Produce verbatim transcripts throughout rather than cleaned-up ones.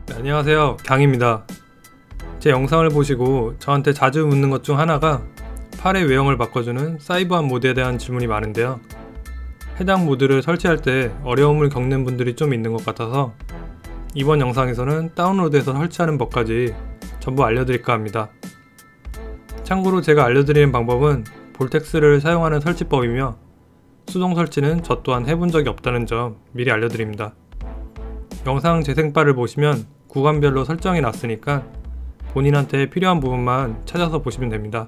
네, 안녕하세요, 강입니다. 제 영상을 보시고 저한테 자주 묻는 것 중 하나가 팔의 외형을 바꿔주는 사이버암 모드에 대한 질문이 많은데요. 해당 모드를 설치할 때 어려움을 겪는 분들이 좀 있는 것 같아서 이번 영상에서는 다운로드해서 설치하는 법까지 전부 알려드릴까 합니다. 참고로 제가 알려드리는 방법은 볼텍스를 사용하는 설치법이며 수동 설치는 저 또한 해본 적이 없다는 점 미리 알려드립니다. 영상 재생바를 보시면 구간별로 설정해 놨으니까 본인한테 필요한 부분만 찾아서 보시면 됩니다.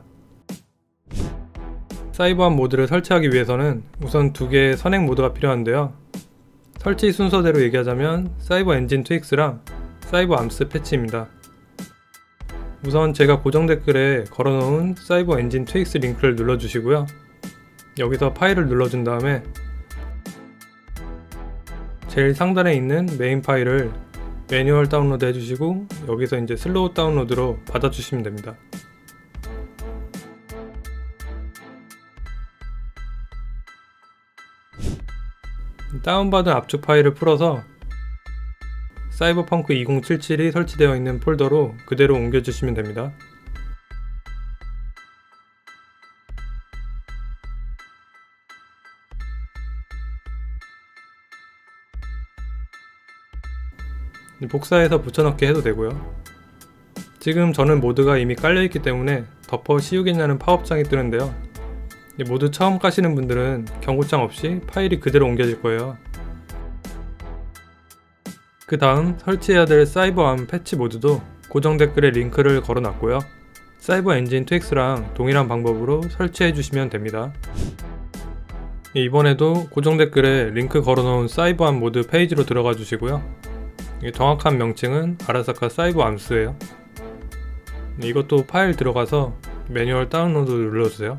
사이버암 모드를 설치하기 위해서는 우선 두 개의 선행 모드가 필요한데요. 설치 순서대로 얘기하자면 사이버 엔진 트윅스랑 사이버 암스 패치입니다. 우선 제가 고정 댓글에 걸어놓은 사이버 엔진 트윅스 링크를 눌러주시고요. 여기서 파일을 눌러준 다음에 제일 상단에 있는 메인 파일을 매뉴얼 다운로드 해주시고 여기서 이제 슬로우 다운로드로 받아주시면 됩니다. 다운받은 압축 파일을 풀어서 사이버펑크 이천칠십칠이 설치되어 있는 폴더로 그대로 옮겨주시면 됩니다. 복사해서 붙여넣기 해도 되고요. 지금 저는 모드가 이미 깔려있기 때문에 덮어 씌우겠냐는 팝업창이 뜨는데요. 모드 처음 까시는 분들은 경고창 없이 파일이 그대로 옮겨질 거예요. 그 다음 설치해야 될 사이버암 패치 모드도 고정 댓글에 링크를 걸어놨고요. 사이버 엔진 트윅스랑 동일한 방법으로 설치해 주시면 됩니다. 이번에도 고정 댓글에 링크 걸어놓은 사이버암 모드 페이지로 들어가 주시고요. 정확한 명칭은 아라사카 사이버 암스예요. 이것도 파일 들어가서 매뉴얼 다운로드 눌러주세요.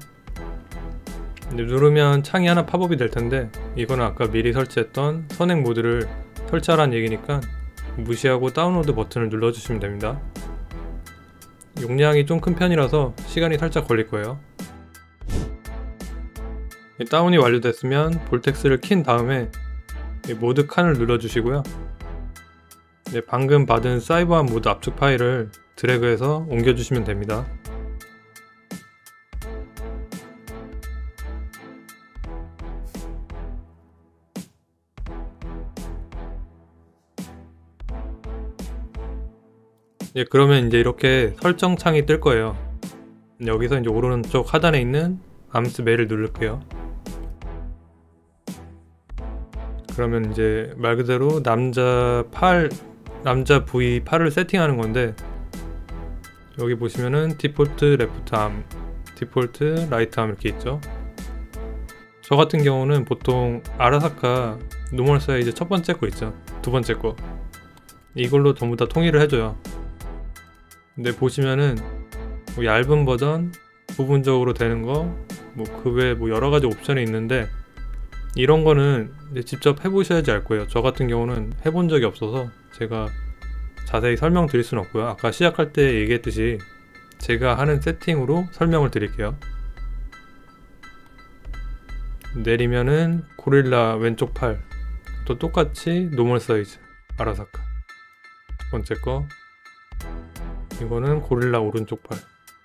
누르면 창이 하나 팝업이 될 텐데 이거는 아까 미리 설치했던 선행 모드를 설치하라는 얘기니까 무시하고 다운로드 버튼을 눌러주시면 됩니다. 용량이 좀 큰 편이라서 시간이 살짝 걸릴 거예요. 다운이 완료됐으면 볼텍스를 킨 다음에 모드 칸을 눌러주시고요. 네, 방금 받은 사이버암 모드 압축 파일을 드래그해서 옮겨주시면 됩니다. 예, 그러면 이제 이렇게 설정 창이 뜰 거예요. 여기서 이제 오른쪽 하단에 있는 암스 메일을 누를게요. 그러면 이제 말 그대로 남자 팔, 남자 부위 팔을 세팅하는 건데 여기 보시면은 디폴트 레프트 암, 디폴트 라이트 암 이렇게 있죠. 저 같은 경우는 보통 아라사카 노멀 사이즈 첫 번째 거 있죠. 두 번째 거 이걸로 전부 다 통일을 해줘요. 근데 보시면은 뭐 얇은 버전, 부분적으로 되는 거, 뭐 그 외에 뭐 여러 가지 옵션이 있는데 이런 거는 직접 해보셔야지 알 거예요. 저 같은 경우는 해본 적이 없어서 제가 자세히 설명드릴 수는 없고요. 아까 시작할 때 얘기했듯이 제가 하는 세팅으로 설명을 드릴게요. 내리면은 고릴라 왼쪽 팔, 또 똑같이 노멀 사이즈 아라사카 첫 번째 거, 이거는 고릴라 오른쪽 팔,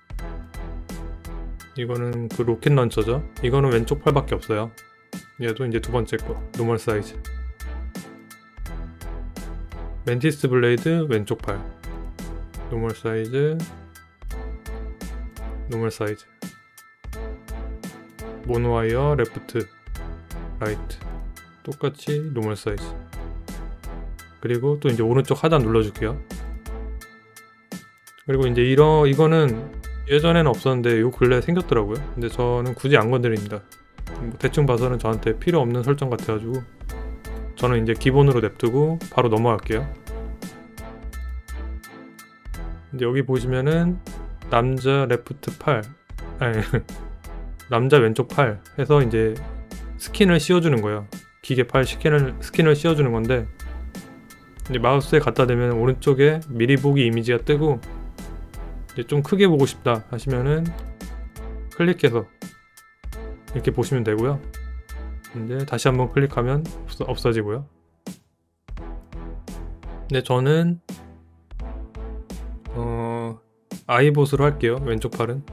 이거는 그 로켓 런처죠. 이거는 왼쪽 팔밖에 없어요. 얘도 이제 두 번째 거 노멀 사이즈, 멘티스 블레이드 왼쪽 팔 노멀 사이즈, 노멀 사이즈, 모노와이어 레프트 라이트 똑같이 노멀 사이즈. 그리고 또 이제 오른쪽 하단 눌러줄게요. 그리고 이제 이러 이거는 예전에는 없었는데 요 근래 생겼더라고요. 근데 저는 굳이 안 건드립니다. 뭐 대충 봐서는 저한테 필요 없는 설정 같아가지고 저는 이제 기본으로 냅두고 바로 넘어갈게요. 근데 여기 보시면은 남자 레프트 팔, 아니 남자 왼쪽 팔 해서 이제 스킨을 씌워주는 거예요. 기계 팔 스킨을 스킨을 씌워주는 건데 이제 마우스에 갖다 대면 오른쪽에 미리 보기 이미지가 뜨고 이제 좀 크게 보고 싶다 하시면은 클릭해서 이렇게 보시면 되고요. 이제 다시 한번 클릭하면 없어, 없어지고요. 근데 저는 아이봇으로 할게요. 왼쪽 팔은.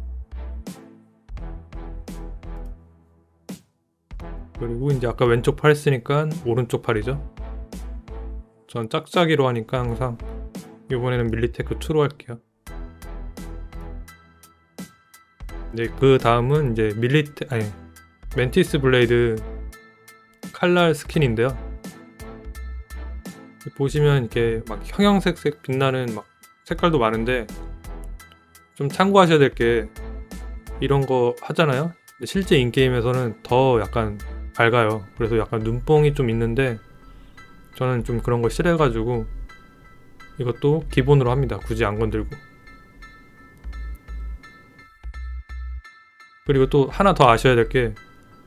그리고 이제 아까 왼쪽 팔 했으니까 오른쪽 팔이죠. 전 짝짝이로 하니까 항상 이번에는 밀리테크 이로 할게요. 이제 그 다음은 이제 밀리테 아니 멘티스 블레이드 칼날 스킨인데요. 보시면 이렇게 막 형형색색 빛나는 막 색깔도 많은데 좀 참고하셔야 될 게 이런 거 하잖아요. 실제 인게임에서는 더 약간 밝아요. 그래서 약간 눈뽕이 좀 있는데 저는 좀 그런 거 싫어해가지고 이것도 기본으로 합니다. 굳이 안 건들고. 그리고 또 하나 더 아셔야 될 게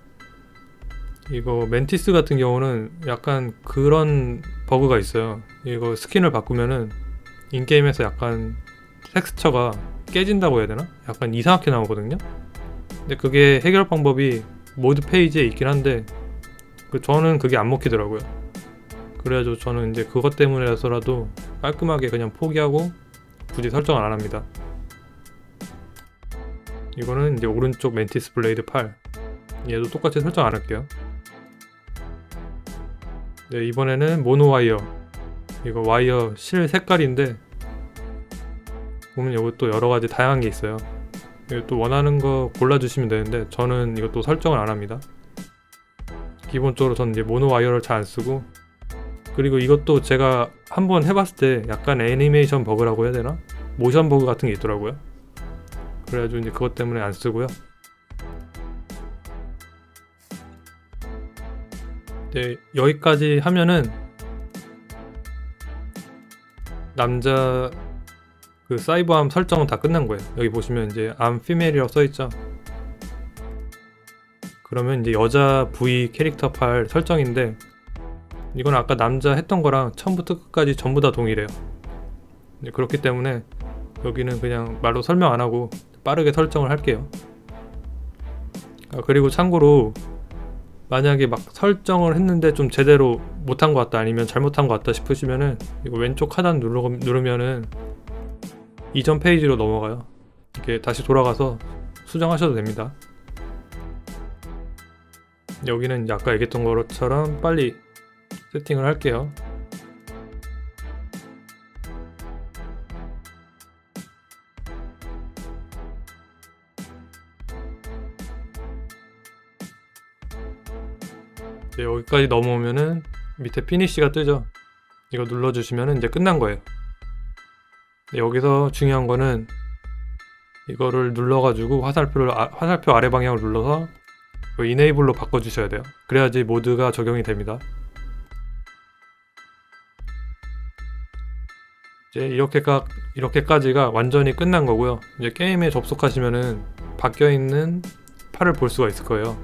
이거 멘티스 같은 경우는 약간 그런 버그가 있어요. 이거 스킨을 바꾸면은 인게임에서 약간 텍스처가 깨진다고 해야 되나? 약간 이상하게 나오거든요. 근데 그게 해결 방법이 모드 페이지에 있긴 한데 그 저는 그게 안 먹히더라고요. 그래가지고 저는 이제 그것 때문에라서라도 깔끔하게 그냥 포기하고 굳이 설정을 안 합니다. 이거는 이제 오른쪽 멘티스 블레이드 팔. 얘도 똑같이 설정 안 할게요. 네, 이번에는 모노 와이어. 이거 와이어 실 색깔인데 보면 이것도 여러가지 다양한 게 있어요. 또 원하는 거 골라주시면 되는데 저는 이것도 설정을 안 합니다. 기본적으로 저는 이제 모노 와이어를 잘 안 쓰고, 그리고 이것도 제가 한번 해봤을 때 약간 애니메이션 버그라고 해야 되나? 모션 버그 같은 게 있더라고요. 그래가지고 이제 그것 때문에 안 쓰고요. 네, 여기까지 하면은 남자 그 사이버암 설정은 다 끝난 거예요. 여기 보시면 이제 암 피메일이라고 써있죠. 그러면 이제 여자 V 캐릭터 팔 설정인데 이건 아까 남자 했던 거랑 처음부터 끝까지 전부 다 동일해요. 그렇기 때문에 여기는 그냥 말로 설명 안 하고 빠르게 설정을 할게요. 아, 그리고 참고로 만약에 막 설정을 했는데 좀 제대로 못한 것 같다 아니면 잘못한 것 같다 싶으시면은 이거 왼쪽 하단 누르, 누르면은 이전 페이지로 넘어가요. 이렇게 다시 돌아가서 수정하셔도 됩니다. 여기는 이제 아까 얘기했던 것처럼 빨리 세팅을 할게요. 네, 여기까지 넘어오면은 밑에 피니쉬가 뜨죠. 이거 눌러주시면 이제 끝난 거예요. 네, 여기서 중요한 거는 이거를 눌러가지고 화살표를 아, 화살표 아래 방향을 눌러서 이네이블로 바꿔주셔야 돼요. 그래야지 모드가 적용이 됩니다. 이제 이렇게까, 이렇게까지가 완전히 끝난 거고요. 이제 게임에 접속하시면은 바뀌어있는 팔을 볼 수가 있을 거예요.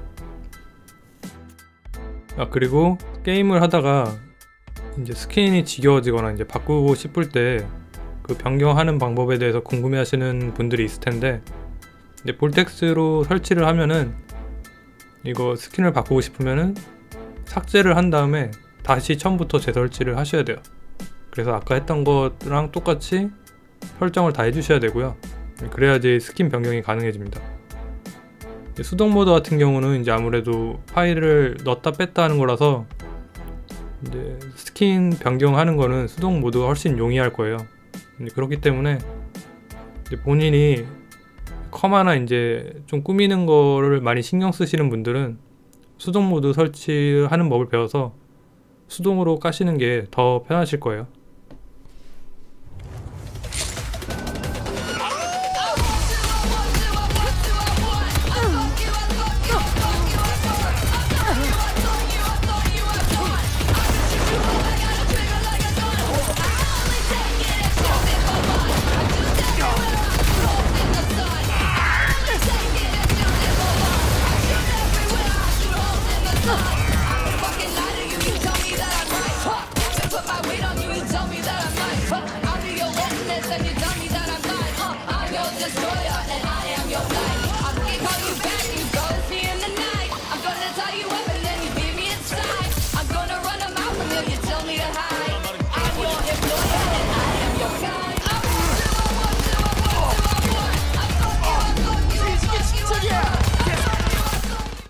아, 그리고 게임을 하다가 이제 스킨이 지겨워지거나 이제 바꾸고 싶을 때 그 변경하는 방법에 대해서 궁금해 하시는 분들이 있을 텐데, 이제 볼텍스로 설치를 하면은 이거 스킨을 바꾸고 싶으면은 삭제를 한 다음에 다시 처음부터 재설치를 하셔야 돼요. 그래서 아까 했던 거랑 똑같이 설정을 다 해주셔야 되고요. 그래야지 스킨 변경이 가능해집니다. 수동 모드 같은 경우는 이제 아무래도 파일을 넣었다 뺐다 하는 거라서 이제 스킨 변경하는 거는 수동 모드가 훨씬 용이할 거예요. 그렇기 때문에 이제 본인이 컴하나 이제 좀 꾸미는 거를 많이 신경 쓰시는 분들은 수동 모드 설치하는 법을 배워서 수동으로 까시는 게 더 편하실 거예요.